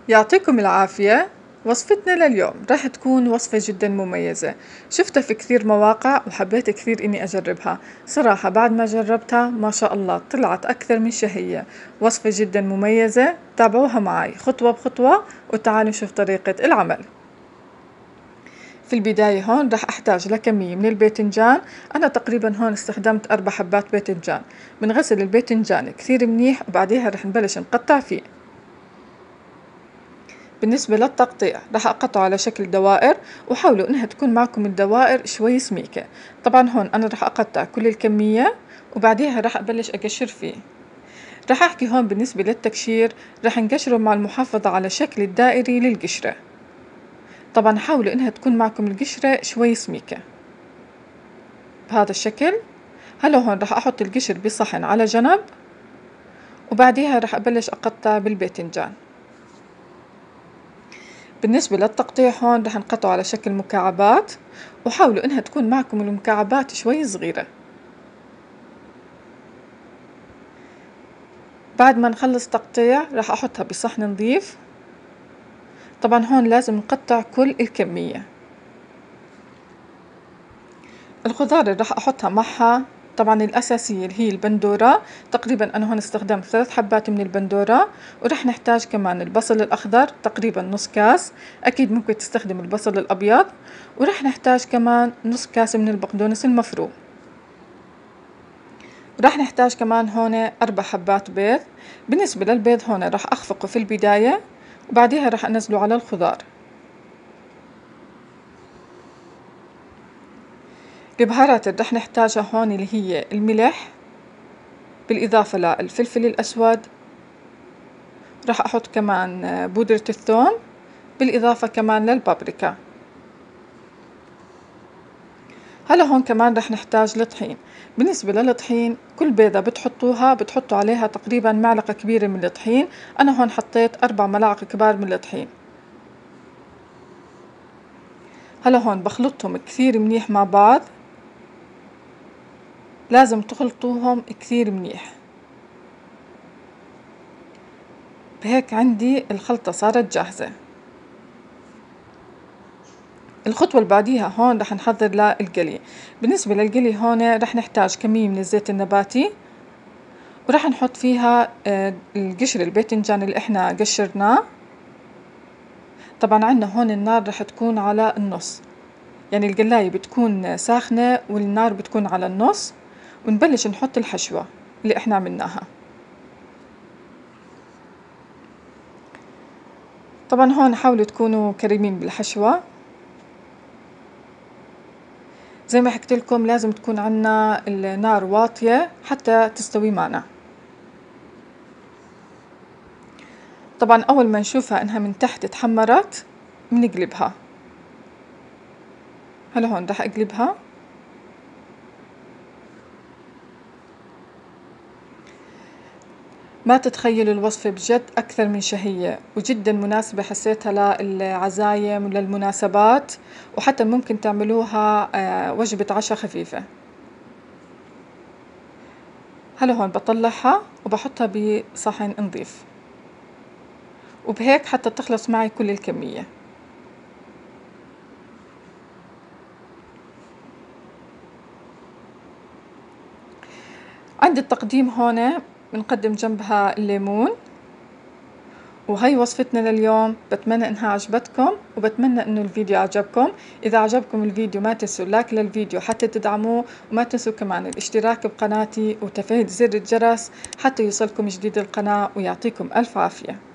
يعطيكم العافية. وصفتنا لليوم راح تكون وصفة جدا مميزة، شفتها في كثير مواقع وحبيت كثير إني أجربها. صراحة بعد ما جربتها ما شاء الله طلعت أكثر من شهية. وصفة جدا مميزة، تابعوها معي خطوة بخطوة وتعالوا نشوف طريقة العمل. في البداية هون راح أحتاج لكمية من الباذنجان. أنا تقريبا هون استخدمت 4 حبات باذنجان. بنغسل الباذنجان كثير منيح وبعديها راح نبلش نقطع فيه. بالنسبة للتقطيع راح أقطعه على شكل دوائر، وحاولوا إنها تكون معكم الدوائر شوي سميكة. طبعا هون أنا راح أقطع كل الكمية وبعديها راح أبلش أقشر فيه. راح أحكي هون بالنسبة للتقشير، راح نقشره مع المحافظة على شكل الدائري للقشرة. طبعا حاولوا إنها تكون معكم القشرة شوي سميكة بهذا الشكل. هلا هون راح أحط القشر بصحن على جنب، وبعديها راح أبلش أقطع بالباذنجان. بالنسبة للتقطيع هون راح نقطعه على شكل مكعبات، وحاولوا إنها تكون معكم المكعبات شوي صغيرة. بعد ما نخلص تقطيع راح أحطها بصحن نظيف. طبعا هون لازم نقطع كل الكمية. الخضار اللي راح أحطها معها طبعا الأساسية اللي هي البندورة. تقريبا أنا هون استخدمت 3 حبات من البندورة، ورح نحتاج كمان البصل الأخضر تقريبا نص كاس، أكيد ممكن تستخدم البصل الأبيض، ورح نحتاج كمان نص كاس من البقدونس المفروم. راح نحتاج كمان هون 4 حبات بيض. بالنسبة للبيض هون راح أخفقه في البداية وبعديها راح أنزله على الخضار. البهارات اللي راح نحتاجها هون اللي هي الملح، بالإضافة للفلفل الأسود، راح أحط كمان بودرة الثوم، بالإضافة كمان للبابريكا. هلا هون كمان راح نحتاج الطحين. بالنسبة للطحين كل بيضة بتحطوا عليها تقريبا معلقة كبيرة من الطحين. أنا هون حطيت 4 ملاعق كبار من الطحين. هلا هون بخلطهم كثير منيح مع بعض، لازم تخلطوهم كثير منيح. بهيك عندي الخلطة صارت جاهزة. الخطوة اللي بعديها هون رح نحضر للقلي. بالنسبة للقلي هون رح نحتاج كمية من الزيت النباتي، ورح نحط فيها القشر الباذنجان اللي احنا قشرناه. طبعا عنا هون النار رح تكون على النص، يعني القلاية بتكون ساخنة والنار بتكون على النص، ونبلش نحط الحشوة اللي احنا عملناها. طبعا هون حاولوا تكونوا كريمين بالحشوة. زي ما حكيت لكم لازم تكون عنا النار واطية حتى تستوي معنا. طبعا أول ما نشوفها إنها من تحت اتحمرت بنقلبها. هلا هون راح أقلبها. ما تتخيلوا الوصفة بجد أكثر من شهية وجدا مناسبة، حسيتها للعزايم وللمناسبات، وحتى ممكن تعملوها وجبة عشاء خفيفة. هلا هون بطلعها وبحطها بصحن نظيف، وبهيك حتى تخلص معي كل الكمية. عند التقديم هون بنقدم جنبها الليمون. وهي وصفتنا لليوم، بتمنى انها عجبتكم وبتمنى انه الفيديو عجبكم. اذا عجبكم الفيديو ما تنسوا لايك للفيديو حتى تدعموه، وما تنسوا كمان الاشتراك بقناتي وتفعيل زر الجرس حتى يوصلكم جديد القناة، ويعطيكم الف عافية.